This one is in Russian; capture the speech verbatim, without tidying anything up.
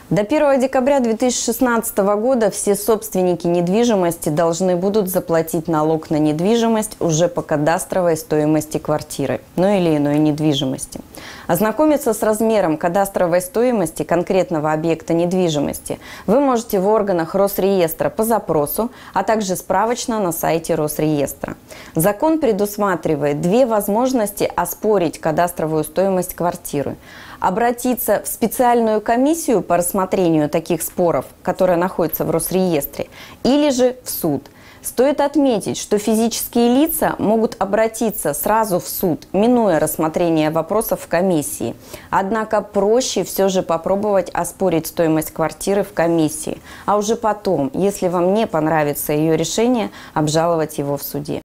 До первого декабря две тысячи шестнадцатого года все собственники недвижимости должны будут заплатить налог на недвижимость уже по кадастровой стоимости квартиры, ну или иной недвижимости. Ознакомиться с размером кадастровой стоимости конкретного объекта недвижимости вы можете в органах Росреестра по запросу, а также справочно на сайте Росреестра. Закон предусматривает две возможности оспорить кадастровую стоимость квартиры. Обратиться в специальную комиссию по рассмотрению таких споров, которая находится в Росреестре, или же в суд. Стоит отметить, что физические лица могут обратиться сразу в суд, минуя рассмотрение вопросов в комиссии. Однако проще все же попробовать оспорить стоимость квартиры в комиссии, а уже потом, если вам не понравится ее решение, обжаловать его в суде.